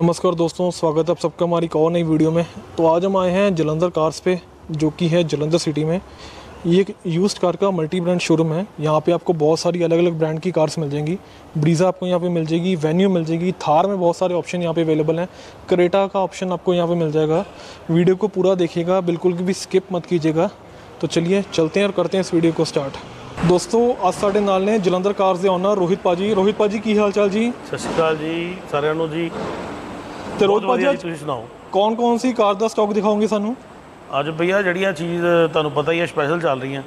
नमस्कार दोस्तों, स्वागत है आप सबका हमारी एक और नई वीडियो में। तो आज हम आए हैं जलंधर कार्स पे, जो कि है जलंधर सिटी में। ये एक यूज्ड कार का मल्टी ब्रांड शोरूम है। यहाँ पे आपको बहुत सारी अलग अलग ब्रांड की कार्स मिल जाएंगी। ब्रीज़ा आपको यहाँ पे मिल जाएगी, वेन्यू मिल जाएगी, थार में बहुत सारे ऑप्शन यहाँ पे अवेलेबल हैं, क्रेटा का ऑप्शन आपको यहाँ पे मिल जाएगा। वीडियो को पूरा देखिएगा, बिल्कुल भी स्किप मत कीजिएगा। तो चलिए चलते हैं और करते हैं इस वीडियो को स्टार्ट। दोस्तों आज साढ़े नाल ने जलंधर कार्स के ओनर रोहित भाजी की हाल चाल जी? सत श्री अकाल जी साਰਿਆਂ ਨੂੰ जी। तो रोहित भाजी आज ਤੁਸੀਂ ਸੁਣਾਓ कौन कौन सी कार का स्टॉक दिखाओगे सानू? ਅੱਜ ਭਈਆ ਜਿਹੜੀਆਂ ਚੀਜ਼ ਤੁਹਾਨੂੰ ਪਤਾ ਹੀ ਹੈ ਸਪੈਸ਼ਲ ਚੱਲ ਰਹੀਆਂ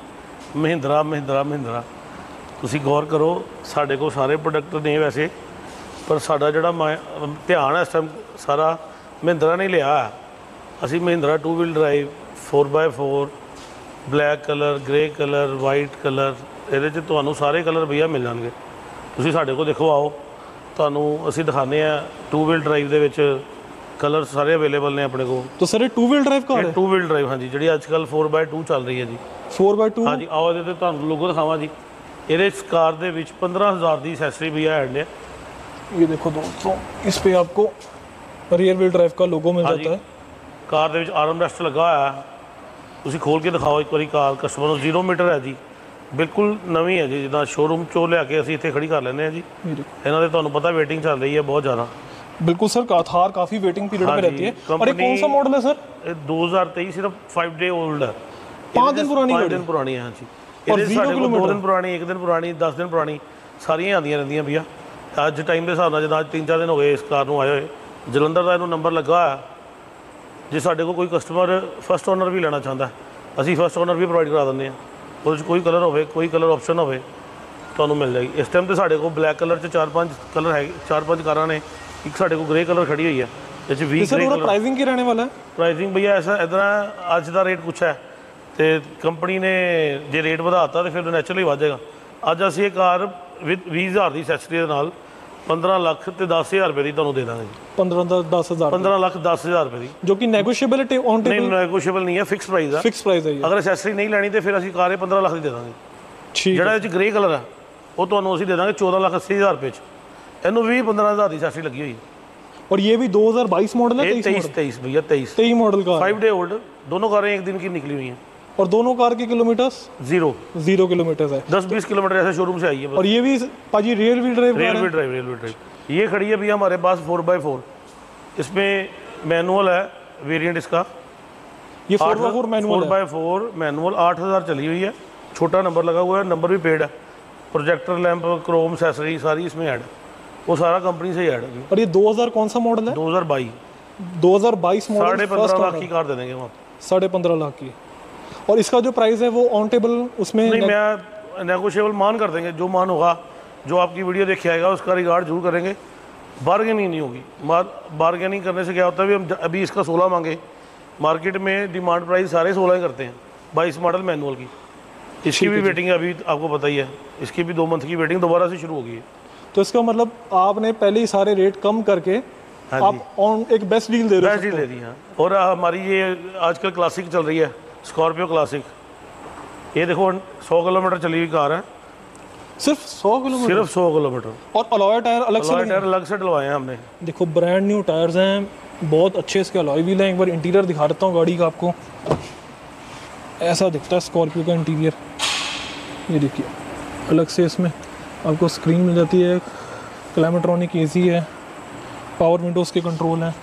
ਮਹਿੰਦਰਾ ਤੁਸੀਂ ਗੌਰ ਕਰੋ। ਸਾਡੇ ਕੋਲ ਸਾਰੇ ਪ੍ਰੋਡਕਟ ਨੇ ਵੈਸੇ, ਪਰ ਸਾਡਾ ਜਿਹੜਾ ਧਿਆਨ ਇਸ ਟਾਈਮ ਸਾਰਾ ਮਹਿੰਦਰਾ ਨੇ ਲਿਆ। ਅਸੀਂ Mahindra 2 wheel drive 4x4 black colour, grey colour, white colour, ਇਹਦੇ 'ਚ ਤੁਹਾਨੂੰ ਸਾਰੇ ਕਲਰ ਭਈਆ ਮਿਲ ਜਾਣਗੇ। ਤੁਸੀਂ ਸਾਡੇ ਕੋਲ ਦੇਖੋ, ਆਓ ਤੁਹਾਨੂੰ ਅਸੀਂ ਦਿਖਾਉਂਦੇ ਹਾਂ। 2 ਵੀਲ ਡਰਾਈਵ ਦੇ ਵਿੱਚ कलर सारे अवेलेबल ने अपने को। तो सर ये 2 व्हील ड्राइव कार है? 2 व्हील ड्राइव, हाँ जी, जी अजकल 4x2 चल रही है जी। 4x2, हाँ जी। आओ ये तो लोगो दिखावा जी। ये कार दे विच 15,000 की एक्सेसरी भी है। ये देखो दोस्तों, इस पे आपको रियर व्हील ड्राइव का लोगो मिल जाता है। कार दे विच आर्म रेस्ट लगा हुआ है, तुसी खोल के दिखाओ एक बार। कार कस्टमर 0 मीटर है जी, बिल्कुल नवी है जी। जिदा शोरूम चो लिया असीं इत्थे खड़ी कर लैंदे जी। इन्हां दे तुहानूं पता वेटिंग चल रही है बहुत ज़्यादा। बिल्कुल सर, थार काफ़ी वेटिंग पीरियड में रहती है। और ये कौन सा मॉडल है सर? 2023, सिर्फ 5 डे ओल्ड है। 5 दिन पुरानी? 5 दिन पुरानी है, हाँ जी। और 0 किलोमीटर? 2 दिन पुरानी, 1 दिन पुरानी, 10 दिन पुरानी, सारियां आंदियां रहंदियां भैया। अज टाइम के हिसाब नाल जिद्दां 3-4 दिन हो गए इस कार नूं आए हुए। जलंधर का इहनूं नंबर लगा है। जे साडे कोल कोई कस्टमर फस्ट ओनर भी लेना चाहता है, असीं फस्ट ओनर भी प्रोवाइड करा दिंदे हां। उहदे 'च कोई कलर होवे, कोई कलर ऑप्शन होवे, तुहानूं मिल जाएगी। इस टाइम तो साडे कोल ब्लैक कलर 'च 4-5 कलर है, 4-5 कारां ने। एक साढ़े को ग्रे कलर खड़ी हुई है, जैसे 20 ग्रे कलर। प्राइसिंग की रहने वाला है? प्राइसिंग भैया ऐसा इधर अज का रेट कुछ है, तो कंपनी ने जे रेट बढ़ाता तो फिर नैचुरली बढ़ जाएगा। अज असी कार विद 20,000 की एक्सेसरी के नाल 15 लाख ते 10,000 रुपये की तुहानूं दे देंगे। 15 लाख 10,000 रुपये की, जो कि नेगोशिएबल है? On table? नहीं, नेगोशिएबल नहीं है, फिक्स प्राइस है। फिक्स प्राइस है। अगर एक्सेसरी नहीं लेनी तो फिर असी कार 15 लाख की दे देंगे। ठीक है। जो ग्रे कलर है वो तुहानूं असी दे देंगे 14,80,000 रुपये। इनू 20-15,000 की एक्सेसरी लगी हुई है। और ये भी 2022 मॉडल है? 23 भैया, 23 मॉडल का। 5 डे ओल्ड, दोनों कारें एक दिन की निकली हुई हैं। और दोनों कार के किलोमीटर्स 0 किलोमीटर है। 10-20 किलोमीटर ऐसे शोरूम से आई है। और ये भी पाजी rear wheel drive? Rear wheel drive ये खड़ी है भैया हमारे पास 4x4। इसमें मैनुअल है वेरिएंट इसका। ये 4x4 मैनुअल है। 4x4 मैनुअल 8,000 चली हुई है। छोटा नंबर लगा हुआ है, नंबर भी पेड है। प्रोजेक्टर लैंप, क्रोम एक्सेसरी सारी इसमें ऐड है, वो सारा कंपनी से ही ऐड है। और ये 2000 कौन सा मॉडल है? 2022 मॉडल। 15.5 लाख की कार दे देंगे वहाँ। 15.5 लाख की। और इसका जो प्राइस है वो ऑन टेबल उसमें नहीं, मैं नेगोशिएबल मान कर देंगे। जो मान होगा, जो आपकी वीडियो देखे आएगा उसका रिगार्ड जरूर करेंगे। बार्गेनिंग नहीं होगी। बार्गेनिंग करने से क्या होता है, भी हम अभी इसका 16 मांगे, मार्केट में डिमांड प्राइस सारे 16 ही करते हैं। 22 मॉडल मैनुअल की, इसकी भी वेटिंग है अभी, आपको पता ही है। इसकी भी 2 मंथ की वेटिंग दोबारा से शुरू होगी। तो इसका मतलब आपने पहले ही सारे रेट कम करके आप ऑन एक बेस्ट डील दे रहे हो? बेस्ट डील दे दी है। और हमारी ये आजकल क्लासिक चल रही है, स्कॉर्पियो क्लासिक। ये देखो 100 किलोमीटर चली हुई कार है। सिर्फ 100 किलोमीटर? सिर्फ 100 किलोमीटर। और अलॉय टायर अलग से डलवाए हैं हमने। देखो ब्रांड न्यू टायर्स हैं, बहुत अच्छे इसके अलॉय व्हील हैं। एक बार इंटीरियर दिखा देता हूँ गाड़ी का आपको। ऐसा दिखता है स्कॉर्पियो का इंटीरियर। ये देखिए, अलग से इसमें आपको स्क्रीन मिल जाती है, क्लाइमेट्रॉनिक एसी है, पावर विंडोज़ के कंट्रोल हैं।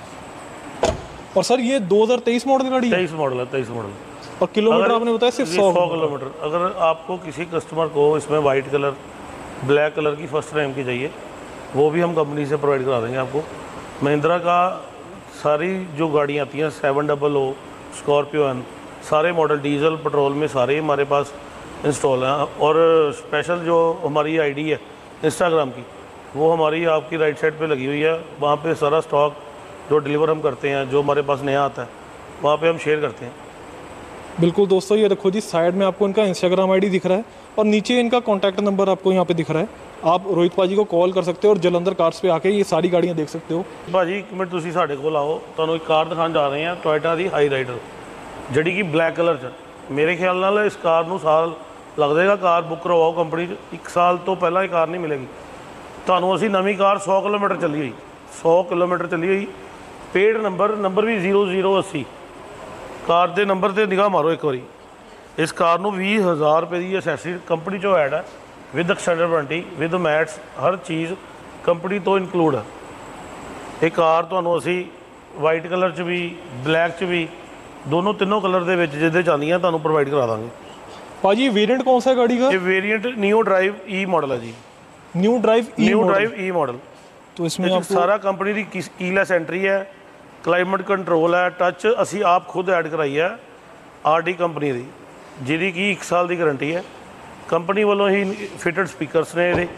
और सर ये 2023 मॉडल गाड़ी है? 23 मॉडल है, 23 मॉडल। और किलोमीटर आपने बताया सिर्फ 100 किलोमीटर। अगर आपको किसी कस्टमर को इसमें वाइट कलर, ब्लैक कलर की फर्स्ट टाइम की चाहिए, वो भी हम कंपनी से प्रोवाइड करा देंगे आपको। महिंद्रा का सारी जो गाड़ियाँ आती हैं 700, स्कॉर्पियो एन, सारे मॉडल डीजल पेट्रोल में सारे हमारे पास इंस्टॉल हैं। और स्पेशल जो हमारी आईडी है इंस्टाग्राम की, वो हमारी आपकी राइट साइड पे लगी हुई है। वहाँ पे सारा स्टॉक जो डिलीवर हम करते हैं, जो हमारे पास नया आता है, वहाँ पे हम शेयर करते हैं। बिल्कुल दोस्तों, ये देखो जी, साइड में आपको इनका इंस्टाग्राम आईडी दिख रहा है और नीचे इनका कॉन्टैक्ट नंबर आपको यहाँ पे दिख रहा है। आप रोहित भाजी को कॉल कर सकते हो और जलंधर कार्स पे आके ये सारी गाड़ियाँ देख सकते हो। भाजी एक मिनट, तुसी साढ़े कोल आओ, तुहानूं एक कार दिखाने जा रहे हैं, टोयोटा की हाई राइडर, जिहड़ी कि ब्लैक कलर च। मेरे ख्याल नाल इस कार नूं साल लग जाएगा। कार बुक करवाओ कंपनी 1 साल तो पहला ही कार नहीं मिलेगी। ਤੁਹਾਨੂੰ ਅਸੀਂ ਨਵੀਂ ਕਾਰ 100 किलोमीटर चली हुई 100 किलोमीटर चली हुई, पेड नंबर भी 0080। कार के नंबर से निगाह मारो एक बारी। इस कार ਨੂੰ 20,000 रुपए की असैसरी कंपनी चो ऐड है, with extended warranty, with mats, हर चीज़ कंपनी तो इनकलूड है। ये कार तुहानू असी वाइट कलर च भी, ब्लैक च भी, दोनों तीनों कलर के जिदे चाहती हैं तुहानू प्रोवाइड करा देंगे। पाजी वेरिएंट कौन सा है गाड़ी का? ये variant new drive E model है जी। New drive E model. तो इसमें आपको सारा कंपनी की कीलेस एंट्री है, क्लाइमेट कंट्रोल है, टच असी आप खुद ऐड कराई है आरडी कंपनी की, जिहदी की 1 साल की गारंटी है। कंपनी वालों ही फिटेड स्पीकरस ने ये,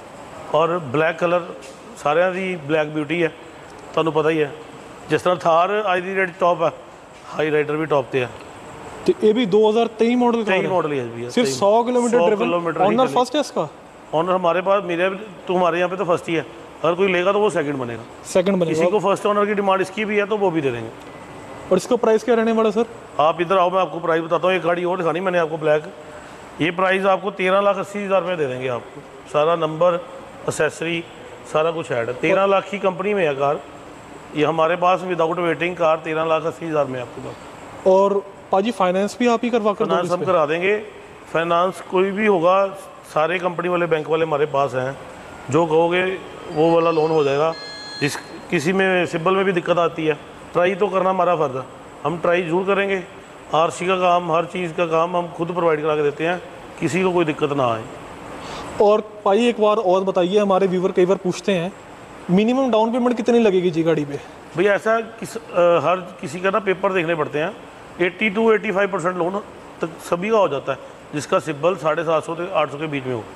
और ब्लैक कलर सारिਆਂ ਦੀ ब्लैक ब्यूटी है, तुहानू पता ही है। जिस तरह थार अज की रेट टॉप है, हाई राइडर भी टॉप पे है। तो ये भी 2023 मॉडल का है? मॉडल ही है भैया, सिर्फ 100 किलोमीटर ड्रिवन। ऑनर फर्स्ट है इसका? ऑनर हमारे पास, मेरे तुम्हारे यहाँ पे तो फर्स्ट ही है, अगर कोई लेगा तो वो सेकंड बनेगा। सेकंड बनेगा। किसी को फर्स्ट ऑनर की डिमांड इसकी भी है तो वो भी दे देंगे। और इसका प्राइस क्या रहने वाला सर? आप इधर आओ, मैं आपको प्राइस बताता हूँ। एक गाड़ी और दिखानी मैंने आपको ब्लैक, ये प्राइस आपको 13,80,000 रुपये दे देंगे आपको। सारा नंबर, एसेसरी, सारा कुछ ऐड है। 13 लाख की कंपनी में है कार, ये हमारे पास विदाउट वेटिंग कार 13,80,000 में आपके पास। और पाजी फाइनेंस भी आप ही करवा कर फाइनेंस हम करा देंगे। फाइनेंस कोई भी होगा, सारे कंपनी वाले बैंक वाले हमारे पास हैं, जो कहोगे वो वाला लोन हो जाएगा। जिस किसी में सिबिल में भी दिक्कत आती है, ट्राई तो करना हमारा फ़र्ज़ है, हम ट्राई ज़रूर करेंगे। आरसी का काम, हर चीज़ का काम हम खुद प्रोवाइड करा के देते हैं, किसी को कोई दिक्कत ना आए। और भाई एक बार और बताइए, हमारे व्यूवर कई बार पूछते हैं मिनिमम डाउन पेमेंट कितनी लगेगी जी गाड़ी पे? भैया ऐसा हर किसी का ना पेपर देखने पड़ते हैं। 80 to 85% लोन तक सभी का हो जाता है, जिसका सिबिल 750 से 800 के बीच में हो।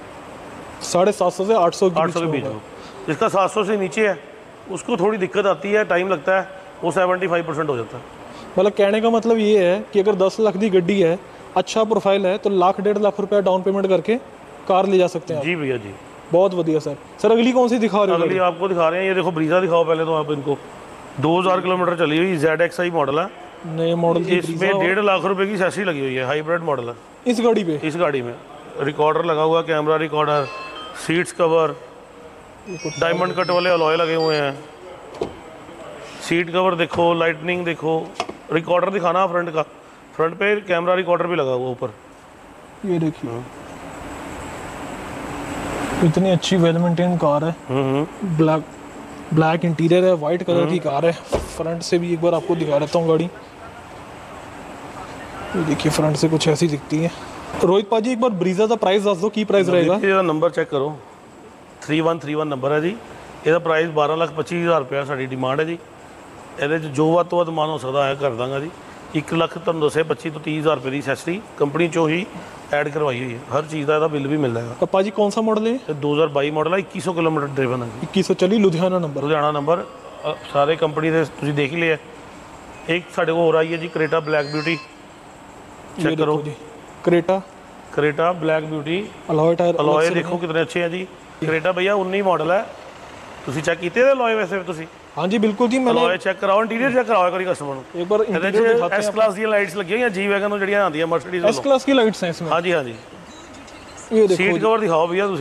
750 से 800 के बीच में हो। जिसका 700 से नीचे है उसको थोड़ी दिक्कत आती है, टाइम लगता है, वो 75% हो जाता है। मतलब कहने का मतलब ये है कि अगर 10 लाख की गड्डी है, अच्छा प्रोफाइल है, तो 1,00,000 1.5 लाख रुपया डाउन पेमेंट करके कार ले जा सकते हैं। जी भैया जी, बहुत बढ़िया सर। सर अगली कौन सी दिखा रहे हो? अगली आपको दिखा रहे हैं, ये देखो ब्रीजा दिखाओ पहले तो आप इनको। 2000 किलोमीटर चली हुई ZXi मॉडल है, नए मॉडल की। इसमें 1.5 लाख रुपए की एसेसरी लगी हुई है, हाइब्रिड मॉडल है इस गाड़ी पे। इस गाड़ी में रिकॉर्डर लगा हुआ, camera recorder, seats cover, diamond cut वाले अलॉय लगे हुए हैं, सीट कवर देखो, लाइटनिंग देखो, रिकॉर्डर दिखाना फ्रंट का, फ्रंट पे कैमरा रिकॉर्डर भी लगा हुआ ऊपर। ये देखिए इतनी अच्छी वेल मेंटेन कार है। ब्लैक इंटीरियर है, वाइट कलर की कार है। फ्रंट से भी एक बार आपको दिखा देता हूँ गाड़ी। ये देखिए फ्रंट से कुछ ऐसी दिखती है। रोहित पाजी एक बार ब्रीजा का प्राइस दस दो, की प्राइस रहेगा? ਇਹਦਾ नंबर चेक करो, 3131 नंबर है जी। ਇਹਦਾ प्राइस 12,25,000 रुपया साड़ी डिमांड है जी। ਇਹਦੇ 'ਚ ਜੋ ਵੱਧ ਤੋਂ ਵੱਧ ਮਾਨ ਹੋ ਸਕਦਾ ਹੈ ਕਰ ਦਾਂਗਾ ਜੀ। 1 ਲੱਖ ਤੁਹਾਨੂੰ ਦੱਸਿਆ 25 ਤੋਂ 30,000 रुपये की एसेसरी कंपनी चो ही ऐड करवाई हुई है। हर चीज़ का बिल भी मिल जाएगा। तो पाजी कौन सा मॉडल है? 2022 मॉडल है, 2100 किलोमीटर ड्रिवन है। 2100 चली, लुधियाना नंबर। लुधियाना नंबर सारे कंपनी के तुम देख ही लिया। एक साढ़े को हो रही है जी क्रेटा ब्लैक ब्यूटी, चेक करो जी। Creta black beauty, alloy tyre, alloy देखो कितने अच्छे हैं जी। क्रेटा भैया 19 मॉडल है, तुम चेक किए अलॉय? वैसे तुम? हाँ जी बिल्कुल जी, मैंने अलॉय चेक कराओ, इंटीरियर चेक कराओ करी कस्टमर को। एक बार इंटीरियर दिखाते हैं। एस क्लास की लाइट्स लगी हुई हैं, जी वैगन में जड़ियां आती हैं मर्सिडीज। एस क्लास की लाइट्स हैं इसमें? हाँ जी हाँ जी। ये देखो सीट कवर दिखाओ भैया तुम।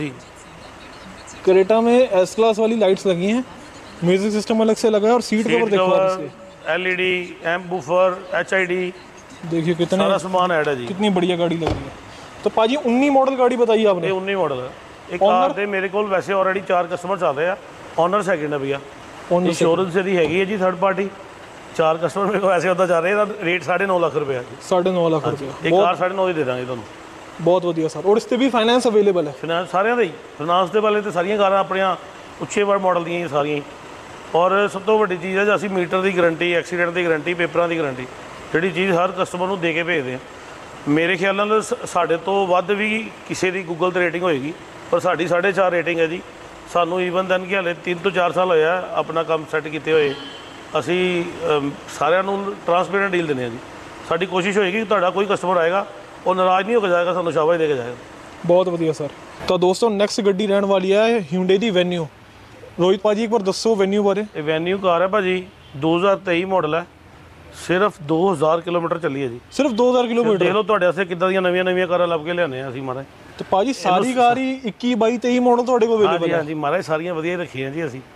क्रेटा में एस क्लास वाली लाइट्स लगी हैं, म्यूजिक सिस्टम अलग से लगा है, और सीट कवर देखो आप इसके। LED, एम्प बूफर, HID, देखिए कितने सारा सामान ऐड है जी। कितनी बढ़िया गाड़ी लग रही है। तो पाजी 19 मॉडल गाड़ी बताइए आपने? 19 मॉडल है। एक कार दे मेरे को वैसे ऑलरेडी 4 कस्टमर चल रहे हैं, ऑनर सेकंड है भैया। इंश्योरेंस यदि हैगी है जी थर्ड पार्टी। 4 कस्टमर मेरे को ऐसे होता जा रहे हैं, रेट 9.5 लाख रुपये है। 9.5 लाख रुपये एक कार 9.5 दे देंगे तुम। बहुत बढ़िया सर। और इस पर भी फाइनेंस अवेलेबल है? फाइनेंस सारे ही, फाइनेंस के वाले तो सारिया कारां अपने उच्चे वर्ड मॉडल दी सारिया। और सब तो वड्डी चीज़ है जो असीं मीटर की गारंटी, एक्सीडेंट की गारंटी, पेपरों की गारंटी, जी चीज़ हर कस्टमर को दे के भेजते हैं। मेरे ख्याल नाल साढ़े तो वध भी किसी की गूगल पर रेटिंग होएगी, पर साड़ी 4.5 रेटिंग है जी। सानू ईवन दैन कि हाले 3 ਤੋਂ 4 साल होया अपना काम सैट किए हुए। असी सारिਆਂ ਨੂੰ ट्रांसपेरेंट डील देने जी। साड़ी कोशिश होएगी कि तुहाडा कोई कस्टमर आएगा वो नाराज़ नहीं होकर जाएगा, सानू शाबाश दे के जाएगा। बहुत बढ़िया सर। तो दोस्तों नैक्सट गड्डी रहने वाली है Hyundai दी वेन्यू। रोहित भाजी एक बार दसो वेन्यू बारे। ये वेन्यू कार है भाजी, 2023 मॉडल है, सिर्फ 2000 किलोमीटर चली है जी। सिर्फ 2000 किलोमीटर? देख लो तुहाडे वास्ते किद्दां ਦੀਆਂ ਨਵੀਆਂ ਕਾਰਾਂ ਲੱਭ ਕੇ ਲਿਆਨੇ ਆ ਅਸੀਂ ਮਾਰੇ। तो भाजी सारी कार ही 21, 22, 23 मॉडल ਤੁਹਾਡੇ ਕੋਲ अवेलेबल है? हाँ जी महाराज सारियां वधिया रखी हैं जी असी।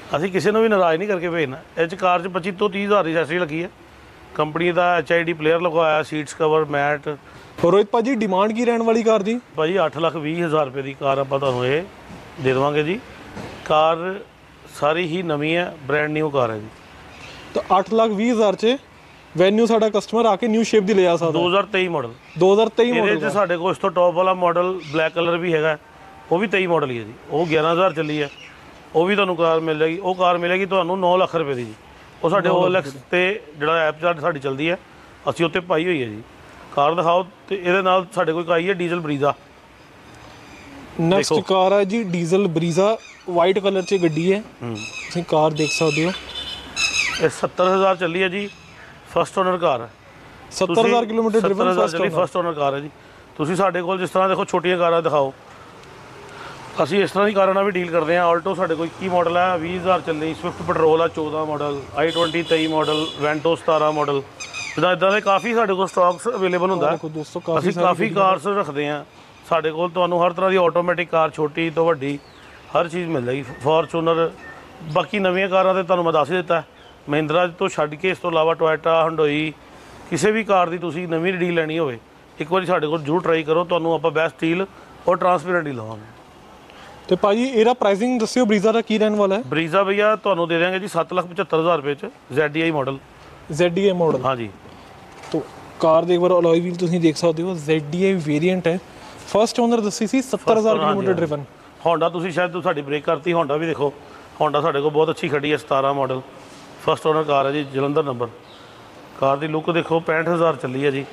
ਅਸੀਂ ਕਿਸੇ ਨੂੰ ਵੀ ਨਾਰਾਜ਼ ਨਹੀਂ ਕਰਕੇ ਭੇਜਣਾ। ਇਹ 'ਚ ਕਾਰ 'ਚ 25 ਤੋਂ 30 ਹਜ਼ਾਰ ਦੀ ਐਕਸੈਸਰੀ ਲੱਗੀ ਹੈ। ਕੰਪਨੀ ਦਾ HID ਪਲੇਅਰ ਲਗਵਾਇਆ, ਸੀਟਸ ਕਵਰ, ਮੈਟ। ਰੋਹਿਤ ਭਾਜੀ ਡਿਮਾਂਡ ਕੀ ਰਹਿਣ ਵਾਲੀ ਕਾਰ ਦੀ? ਭਾਜੀ 8,20,000 ਰੁਪਏ ਦੀ ਕਾਰ ਆਪਾਂ ਤੁਹਾਨੂੰ ਇਹ ਦੇ ਦੇਵਾਂਗੇ ਜੀ। ਕਾਰ ਸਾਰੀ ਹੀ ਨਵੀਂ ਹੈ, ਬ੍ਰੈਂਡ ਨਿਊ ਕਾਰ ਹੈ ਜੀ। ਤਾਂ 8,20,000 'ਚ ਵੈਨਿਊ ਸਾਡਾ ਕਸਟਮਰ ਆ ਕੇ ਨਿਊ ਸ਼ੇਪ ਦੀ ਲੈ ਆ ਸਕਦਾ। 2023 ਮਾਡਲ। 2023 ਮਾਡਲ ਇਹਦੇ 'ਚ ਸਾਡੇ ਕੋਲ ਇਸ ਤੋਂ ਟੌਪ ਵਾਲਾ ਮਾਡਲ ਬਲੈਕ ਕਲਰ ਵੀ ਹੈਗਾ, ਉਹ ਵੀ 23 ਮਾਡਲ ਹੀ ਹੈ ਜੀ। ਉਹ 11,000 ਚੱਲੀ ਹੈ, ਉਹ ਵੀ ਤੁਹਾਨੂੰ ਕਾਰ ਮਿਲ ਜਾਏਗੀ। ਉਹ ਕਾਰ ਮਿਲੇਗੀ ਤੁਹਾਨੂੰ 9 ਲੱਖ ਰੁਪਏ ਦੀ ਜੀ। ਉਹ ਸਾਡੇ OLX ਤੇ ਜਿਹੜਾ ਐਪ ਸਾਡੀ ਚੱਲਦੀ ਹੈ, ਅਸੀਂ ਉੱਤੇ ਪਾਈ ਹੋਈ ਹੈ ਜੀ। ਕਾਰ ਦਿਖਾਓ। ਤੇ ਇਹਦੇ ਨਾਲ ਸਾਡੇ ਕੋਲ ਆਈ ਹੈ ਡੀਜ਼ਲ ਬਰੀਜ਼ਾ। ਨੈਕਸਟ ਕਾਰ ਹੈ ਜੀ ਡੀਜ਼ਲ ਬਰੀਜ਼ਾ, ਵਾਈਟ ਕਲਰ 'ਚ ਗੱਡੀ ਹੈ। ਤੁਸੀਂ ਕਾਰ ਦੇਖ ਸਕਦੇ ਹੋ। ਇਹ 70,000 ਚੱਲੀ ਹੈ ਜੀ। ਫਸਟ ਓਨਰ ਕਾਰ ਹੈ। 70,000 kilometre driven first owner car ਹੈ ਜੀ। ਤੁਸੀਂ ਸਾਡੇ ਕੋਲ ਜਿਸ ਤਰ੍ਹਾਂ ਦੇਖੋ ਛੋਟੀਆਂ ਕਾਰਾਂ ਦਿਖਾਓ, ਅਸੀਂ ਇਸ ਤਰ੍ਹਾਂ ਦੀ ਕਾਰਾਂ ਨਾਲ ਵੀ ਡੀਲ ਕਰਦੇ ਹਾਂ। ਆਲਟੋ ਸਾਡੇ ਕੋਲ 21 ਮਾਡਲ ਹੈ, 20,000 ਚੱਲੀ। ਸਵਿਫਟ ਪੈਟਰੋਲ ਆ 14 model, i20 23 model, Vento 17 model. ਇੱਦਾਂ ਦੇ ਕਾਫੀ ਸਾਡੇ ਕੋਲ ਸਟਾਕਸ ਅਵੇਲੇਬਲ ਹੁੰਦਾ ਹੈ। ਅਸੀਂ ਕਾਫੀ ਕਾਰਸ ਰੱਖਦੇ ਹਾਂ। ਸਾਡੇ ਕੋਲ ਤੁਹਾਨੂੰ ਹਰ ਤਰ੍ਹਾਂ ਦੀ ਆਟੋਮੈਟਿਕ ਕਾਰ, ਛੋਟੀ ਤੋਂ ਵੱਡੀ, ਹਰ ਚੀਜ਼ ਮਿਲ ਜਾਏਗੀ। ਫੋਰਚੂਨਰ, ਬਾਕੀ ਨਵੀਆਂ ਕਾਰਾਂ ਤੇ ਤੁਹਾਨੂੰ ਮੈਂ ਦੱਸ ਹੀ ਦਿੱਤਾ। ਮਹਿੰਦਰਾ ਤੋਂ ਛੱਡ ਕੇ ਇਸ ਤੋਂ ਇਲਾਵਾ ਟੋਇਟਾ, ਹੁੰਡੋਈ, ਕਿਸੇ ਵੀ ਕਾਰ ਦੀ ਤੁਸੀਂ ਨਵੀਂ ਡੀਲ ਲੈਣੀ ਹੋਵੇ, ਇੱਕ ਵਾਰੀ ਸਾਡੇ ਕੋਲ ਜ਼ਰੂਰ ਟਰਾਈ ਕਰੋ। ਤੁਹਾਨੂੰ ਆਪਾਂ ਬੈਸਟ ਡੀਲ ਔਰ ਟਰਾਂਸਪੇਰੈਂਟ ਡੀਲ ਲਵਾਂਗੇ। ਤੇ ਭਾਜੀ ਇਹਦਾ ਪ੍ਰਾਈਸਿੰਗ ਦੱਸਿਓ ਬਰੀਜ਼ਾ ਦਾ ਕੀ ਰਹਿਣ ਵਾਲਾ ਹੈ? ਬਰੀਜ਼ਾ ਭਈਆ ਤੁਹਾਨੂੰ ਦੇ ਦਿਆਂਗੇ ਜੀ 7,75,000 ਰੁਪਏ 'ਚ ZDI ਮਾਡਲ। ZDI ਮਾਡਲ, ਹਾਂਜੀ। तो कार ਦੇ ਇੱਕ ਵਾਰ ਅਲੋਈ ਵੀਲ ਤੁਸੀਂ ਦੇਖ ਸਕਦੇ ਹੋ। ZDI ਵੇਰੀਐਂਟ ਹੈ, ਫਸਟ ਓਨਰ ਦੱਸੀ ਸੀ 70,000 ਕਿਲੋਮੀਟਰ ਡਰਿਵਨ। ਹੋਂਡਾ ਤੁਸੀਂ ਸ਼ਾਇਦ ਸਾਡੀ ਬ੍ਰੇਕ ਕਰਤੀ। ਹੋਂਡਾ ਵੀ ਦੇਖੋ, ਹੋਂਡਾ ਸਾਡੇ ਕੋਲ ਬਹੁਤ ਅੱਛੀ ਖੜੀ ਹੈ, 17 ਮਾਡਲ, ਫਸਟ ਓਨਰ ਕਾਰ ਹੈ ਜੀ, ਜਲੰਧਰ ਨੰਬਰ। ਕਾਰ ਦੀ ਲੁੱਕ ਦੇਖੋ, 65,000 ਚੱਲੀ ਹੈ ਜੀ।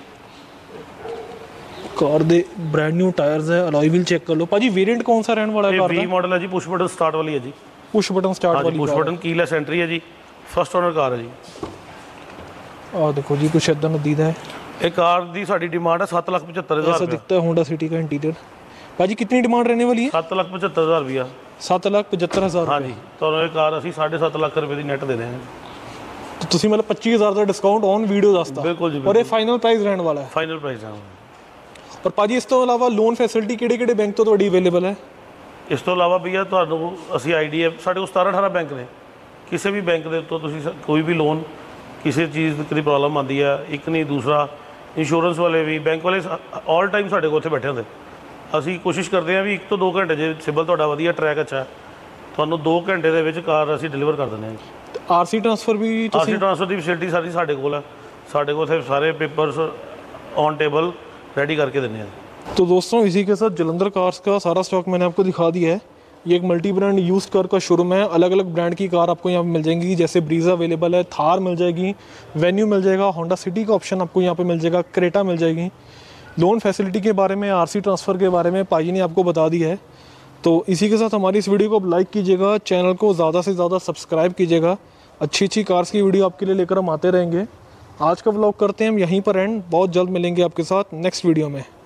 ਕਾਰ ਦੇ ਬ੍ਰੈਂਡ ਨਿਊ ਟਾਇਰਸ ਹੈ। ਅਲੋਈ ਵੀਲ ਚੈੱਕ ਕਰ ਲਓ ਭਾਜੀ। ਵੇਰੀਐਂਟ ਕੌन सा ਰਹਿਣ ਵਾਲਾ ਹੈ ਕਾਰ ਦਾ? 20 ਮਾਡਲ ਹੈ ਜੀ, ਪੁਸ਼ ਬਟਨ ਸਟਾਰਟ ਵਾਲੀ ਹੈ ਜੀ। ਪੁਸ਼ ਬਟਨ ਸਟਾਰਟ ਵਾਲੀ ਪੁਸ਼ ਬਟਨ ਕੀਲੈਸ ਐਂਟਰੀ ਹੈ ਜੀ, ਫਸਟ ਓਨਰ ਕਾਰ ਹੈ ਜੀ। ਆ ਦੇਖੋ ਜੀ, ਕੁਛ ਇਦਾਂ ਨਦੀਦਾ ਹੈ। ਇਹ ਕਾਰ ਦੀ ਸਾਡੀ डिमांड है 7,75,000 ऐसा दिखता है होंडा सिटी का इंटीरियर। भाजी कितनी डिमांड रहने वाली है? 7,75,000 रुपया। 7,75,000। हाँ जी, तो ये कार ਅਸੀਂ 7.5 ਲੱਖ ਰੁਪਏ ਦੀ ਨੈਟ ਦੇ ਰਹੇ ਹਾਂ। तो ਤੁਸੀਂ ਮਤਲਬ 25,000 ਦਾ ਡਿਸਕਾਊਂਟ ਔਨ ਵੀਡੀਓ ਦੱਸਦਾ? ਬਿਲਕੁਲ ਜੀ। ਔਰ ਇਹ ਫਾਈਨਲ ਪ੍ਰਾਈਸ ਰਹਿਣ ਵਾਲਾ ਹੈ? ਫਾਈਨਲ ਪ੍ਰਾਈਸ ਹੈ। ਪਰ ਭਾਜੀ ਇਸ ਤੋਂ ਇਲਾਵਾ ਲੋਨ ਫੈਸਿਲਿਟੀ ਕਿਹੜੇ ਬੈਂਕ ਤੋਂ ਤੁਹਾਡੀ ਅਵੇਲੇਬਲ ਹੈ? ਇਸ ਤੋਂ ਇਲਾਵਾ ਭਈਆ ਤੁਹਾਨੂੰ ਅਸੀਂ IDF, ਸਾਡੇ ਕੋਲ 17-18 ਬੈਂਕ ਨੇ। ਕਿਸੇ ਵੀ ਬੈਂਕ ਦੇ ਉੱਤੋਂ ਤੁਸੀਂ ਕੋਈ ਵੀ ਲੋਨ, ਕਿਸੇ ਚੀਜ਼ ਦੀ ਪ੍ਰੋਬਲਮ ਆਉਂਦੀ ਹੈ, ਇੱਕ ਨਹੀਂ ਦੂਸਰਾ, ਇੰਸ਼ੋਰੈਂਸ ਵਾਲੇ ਵੀ, ਬੈਂਕ ਵਾਲੇ ਆਲ ਟਾਈਮ ਸਾਡੇ ਕੋਲ ਉੱਥੇ ਬੈਠੇ ਹੁੰਦੇ। ਅਸੀਂ ਕੋਸ਼ਿਸ਼ ਕਰਦੇ ਹਾਂ ਵੀ 1 ਤੋਂ 2 ਘੰਟੇ, ਜੇ ਸਿਬਲ ਤੁਹਾਡਾ ਵਧੀਆ, ਟਰੈਕ ਅੱਛਾ, ਤੁਹਾਨੂੰ 2 ਘੰਟੇ ਦੇ ਵਿੱਚ ਕਾਰ ਅਸੀਂ ਡਿਲੀਵਰ ਕਰ ਦਿੰਦੇ ਹਾਂ। RC ट्रांसफ़र भी? RC ट्रांसफ़र ਦੀ ਫੈਸਿਲਿਟੀ ਸਾਰੀ ਸਾਡੇ ਕੋਲ ਹੈ। ਸਾਡੇ ਕੋਲ ਉੱਥੇ ਸਾਰੇ ਪੇਪਰਸ ऑन टेबल रेडी करके देने हैं। तो दोस्तों इसी के साथ जलंधर कार्स का सारा स्टॉक मैंने आपको दिखा दिया है। ये एक मल्टी ब्रांड यूज्ड कार का शोरूम है। अलग अलग ब्रांड की कार आपको यहाँ पे मिल जाएंगी, जैसे ब्रीज़ा अवेलेबल है, थार मिल जाएगी, वेन्यू मिल जाएगा, होंडा सिटी का ऑप्शन आपको यहाँ पे मिल जाएगा, क्रेटा मिल जाएगी। लोन फैसिलिटी के बारे में, RC ट्रांसफ़र के बारे में पाजी ने आपको बता दिया है। तो इसी के साथ हमारी इस वीडियो को आप लाइक कीजिएगा, चैनल को ज़्यादा से ज़्यादा सब्सक्राइब कीजिएगा। अच्छी अच्छी कार्स की वीडियो आपके लिए लेकर हम आते रहेंगे। आज का व्लॉग करते हैं हम यहीं पर एंड। बहुत जल्द मिलेंगे आपके साथ नेक्स्ट वीडियो में।